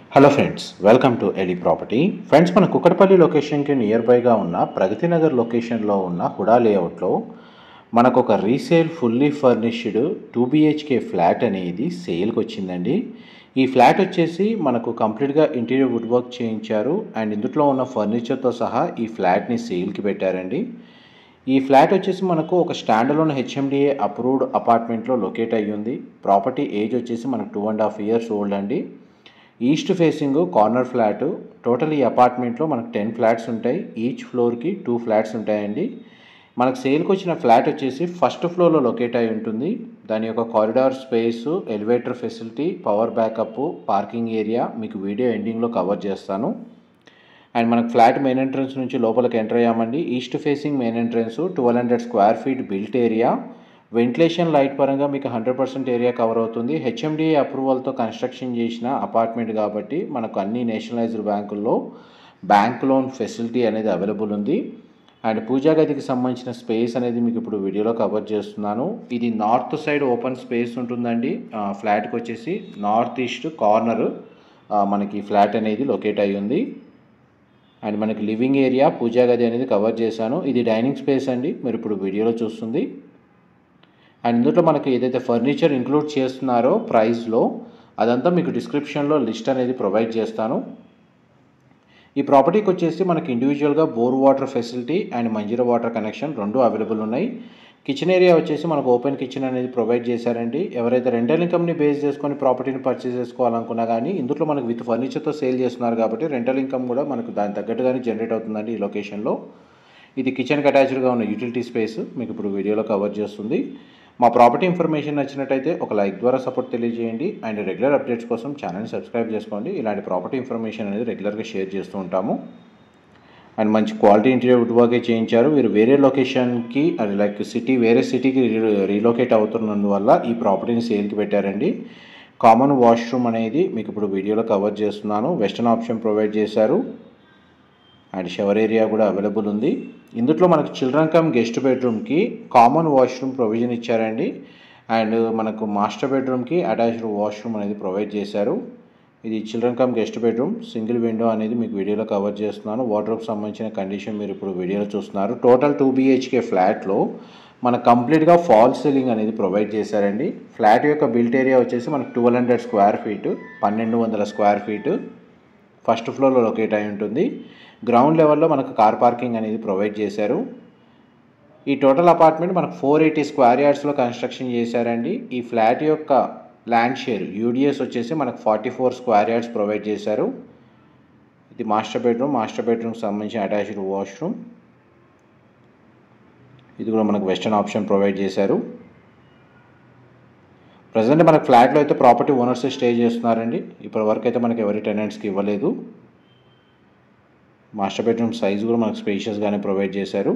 Hello friends, welcome to Eli property. Friends, మన కుక్కడపల్లి లొకేషన్కి near బైగా ఉన్న ప్రగతి నగర్ లొకేషన్లో ఉన్న హుడా లేఅవుట్లో మనకు ఒక resale fully furnished 2 BHK flat అనేది సేల్కి వచ్చిందండి. ఈ ఫ్లాట్ వచ్చేసి మనకు కంప్లీట్గా ఇంటీరియర్ వుడ్ వర్క్ చేయించారు అండ్ ఇందులో ఉన్న ఫర్నిచర్తో సహా ఈ ఫ్లాట్ని సేల్కి పెట్టారండి. ఈ ఫ్లాట్ వచ్చేసి మనకు ఒక స్టాండర్లోన్ HMDA అప్రూవ్డ్ అపార్ట్మెంట్లో లొకేట్ అయ్యి ఉంది. ప్రాపర్టీ ఏజ్ వచ్చేసి మనకు 2.5 years ఓల్డ్ అండి. East facing corner flat. Total ఈ అపార్ట్మెంట్లో మనకు 10 ఫ్లాట్స్ ఉంటాయి. ఈచ్ ఫ్లోర్కి 2 ఫ్లాట్స్ ఉంటాయండి. మనకు సేల్కి వచ్చిన ఫ్లాట్ వచ్చేసి ఫస్ట్ ఫ్లోర్లో లొకేట్ అయి ఉంటుంది. దాని యొక్క corridor space, elevator facility, power backup, parking area మీకు వీడియో ఎండింగ్లో కవర్ చేస్తాను. అండ్ మనకు ఫ్లాట్ మెయిన్ ఎంట్రన్స్ నుంచి లోపలికి ఎంటర్ అయ్యామండి. East facing main entrance, 1200 square feet built area. Ventilation light పరంగా మీకు 100% ఏరియా కవర్ అవుతుంది. HMDA అప్రూవల్తో కన్స్ట్రక్షన్ చేసిన అపార్ట్మెంట్ కాబట్టి మనకు అన్ని నేషనలైజ్డ్ బ్యాంకుల్లో బ్యాంక్ లోన్ ఫెసిలిటీ అనేది అవైలబుల్ ఉంది. అండ్ పూజా గదికి సంబంధించిన స్పేస్ అనేది మీకు ఇప్పుడు వీడియోలో కవర్ చేస్తున్నాను. ఇది నార్త్ సైడ్ ఓపెన్ స్పేస్ ఉంటుందండి. ఫ్లాట్కి వచ్చేసి నార్త్ ఈస్ట్ కార్నర్ మనకి ఫ్లాట్ అనేది లొకేట్ అయ్యి ఉంది. అండ్ మనకి లివింగ్ ఏరియా, పూజా గది అనేది కవర్ చేశాను. ఇది డైనింగ్ స్పేస్ అండి, మీరు ఇప్పుడు వీడియోలో చూస్తుంది. అండ్ ఇందులో మనకి ఏదైతే ఫర్నిచర్ ఇంక్లూడ్ చేస్తున్నారో ప్రైస్లో అదంతా మీకు డిస్క్రిప్షన్లో లిస్ట్ అనేది ప్రొవైడ్ చేస్తాను. ఈ ప్రాపర్టీకి వచ్చేసి మనకి ఇండివిజువల్గా bore water facility and Manjira water connection రెండు అవైలబుల్ ఉన్నాయి. కిచెన్ ఏరియా వచ్చేసి మనకు ఓపెన్ కిచెన్ అనేది ప్రొవైడ్ చేశారండి. ఎవరైతే రెంటల్ ఇన్కమ్ని బేస్ చేసుకొని ప్రాపర్టీని పర్చేస్ చేసుకోవాలనుకున్నా కానీ ఇందులో మనకు విత్ ఫర్నిచర్తో సేల్ చేస్తున్నారు కాబట్టి రెంటల్ ఇన్కమ్ కూడా మనకు దాని తగ్గట్టుగానే జనరేట్ అవుతుందండి ఈ లొకేషన్లో. ఇది కిచెన్కి అటాచ్డ్గా ఉన్న యూటిలిటీ స్పేస్ మీకు ఇప్పుడు వీడియోలో కవర్ చేస్తుంది. మా ప్రాపర్టీ ఇన్ఫర్మేషన్ నచ్చినట్టయితే ఒక లైక్ ద్వారా సపోర్ట్ తెలియజేయండి. అండ్ రెగ్యులర్ అప్డేట్స్ కోసం ఛానల్ని సబ్స్క్రైబ్ చేసుకోండి. ఇలాంటి ప్రాపర్టీ ఇన్ఫర్మేషన్ అనేది రెగ్యులర్గా షేర్ చేస్తూ ఉంటాము. అండ్ మంచి క్వాలిటీ ఇంటీరియర్ వుడ్ వర్కే చేయించారు. వీరు వేరే లొకేషన్కి అది లైక్ వేరే సిటీకి రీలొకేట్ అవుతున్నందువల్ల ఈ ప్రాపర్టీని సేల్కి పెట్టారండి. కామన్ వాష్రూమ్ అనేది మీకు ఇప్పుడు వీడియోలో కవర్ చేస్తున్నాను. వెస్టర్న్ ఆప్షన్ ప్రొవైడ్ చేశారు అండ్ షవర్ ఏరియా కూడా అవైలబుల్ ఉంది. ఇందులో మనకు చిల్డ్రన్ కమ్ గెస్ట్ బెడ్రూమ్కి కామన్ వాష్రూమ్ ప్రొవిజన్ ఇచ్చారండి. అండ్ మనకు మాస్టర్ బెడ్రూమ్కి అటాచ్డ్ వాష్రూమ్ అనేది ప్రొవైడ్ చేశారు. ఇది children cum guest bedroom, single window అనేది మీకు వీడియోలో కవర్ చేస్తున్నాను. వార్డ్రోబ్కి సంబంధించిన కండిషన్ మీరు ఇప్పుడు వీడియోలో చూస్తున్నారు. టోటల్ 2 BHK ఫ్లాట్లో మనకు కంప్లీట్గా ఫాల్ సీలింగ్ అనేది ప్రొవైడ్ చేశారండి. ఫ్లాట్ యొక్క బిల్ట్ ఏరియా వచ్చేసి మనకు 1200 square feet, 1200 square feet first ఫ్లోర్లో లొకేట్ అయి ఉంటుంది. గ్రౌండ్ లెవెల్లో మనకు కార్ పార్కింగ్ అనేది ప్రొవైడ్ చేశారు. ఈ టోటల్ అపార్ట్మెంట్ మనకు 480 square yardsలో కన్స్ట్రక్షన్ చేశారండి. ఈ ఫ్లాట్ యొక్క ల్యాండ్ షేర్ UDS వచ్చేసి మనకు 44 square yards ప్రొవైడ్ చేశారు. ఇది మాస్టర్ బెడ్రూమ్కి సంబంధించిన అటాచ్డ్ వాష్రూమ్. ఇది కూడా మనకు వెస్టర్న్ ఆప్షన్ ప్రొవైడ్ చేశారు. ప్రజెంట్ మనకు ఫ్లాట్లో అయితే ప్రాపర్టీ ఓనర్స్ స్టే చేస్తున్నారండి. ఇప్పటి వరకు అయితే మనకి ఎవరి టెనెంట్స్కి ఇవ్వలేదు. మాస్టర్ బెడ్రూమ్ సైజు కూడా మనకు స్పేషియస్గానే ప్రొవైడ్ చేశారు.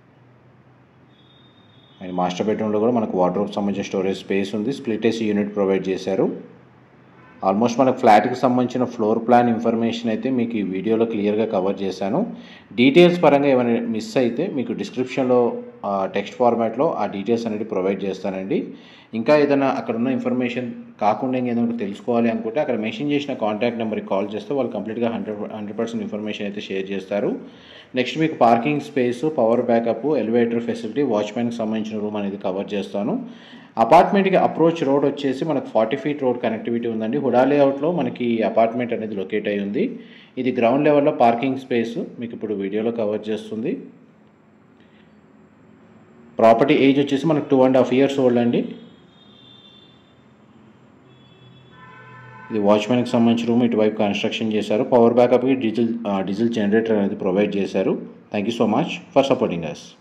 అండ్ మాస్టర్ బెడ్రూమ్లో కూడా మనకు వార్డ్రోబ్కి సంబంధించిన స్టోరేజ్ స్పేస్ ఉంది. స్ప్లిట్ AC యూనిట్ ప్రొవైడ్ చేశారు. ఆల్మోస్ట్ మనకు ఫ్లాట్కి సంబంధించిన ఫ్లోర్ ప్లాన్ ఇన్ఫర్మేషన్ అయితే మీకు ఈ వీడియోలో క్లియర్గా కవర్ చేశాను. డీటెయిల్స్ పరంగా ఏమైనా మిస్ అయితే మీకు డిస్క్రిప్షన్లో టెక్స్ట్ ఫార్మాట్లో ఆ డీటెయిల్స్ అనేది ప్రొవైడ్ చేస్తానండి. ఇంకా ఏదైనా అక్కడ ఉన్న ఇన్ఫర్మేషన్ కాకుండా ఏదైనా తెలుసుకోవాలి అనుకుంటే అక్కడ మెన్షన్ చేసిన కాంటాక్ట్ నెంబర్కి కాల్ చేస్తే వాళ్ళు కంప్లీట్గా 100% ఇన్ఫర్మేషన్ అయితే షేర్ చేస్తారు. నెక్స్ట్ మీకు parking space, power backup, elevator facility, వాచ్మెన్కి సంబంధించిన రూమ్ అనేది కవర్ చేస్తాను. అపార్ట్మెంట్కి అప్రోచ్ రోడ్ వచ్చేసి మనకు 40 feet రోడ్ కనెక్టివిటీ ఉందండి. హుడా లేఅవుట్లో మనకి అపార్ట్మెంట్ అనేది లొకేట్ అయి ఉంది. ఇది గ్రౌండ్ లెవెల్లో పార్కింగ్ స్పేస్ మీకు ఇప్పుడు వీడియోలో కవర్ చేస్తుంది. ప్రాపర్టీ ఏజ్ వచ్చేసి మనకు 2.5 years ఓల్డ్ అండి. ఇది వాచ్మెన్కి సంబంధించిన రూమ్, ఇటువైపు కన్స్ట్రక్షన్ చేశారు. పవర్ బ్యాకప్కి డీజిల్ జనరేటర్ అనేది ప్రొవైడ్ చేశారు. Thank you so much for supporting us.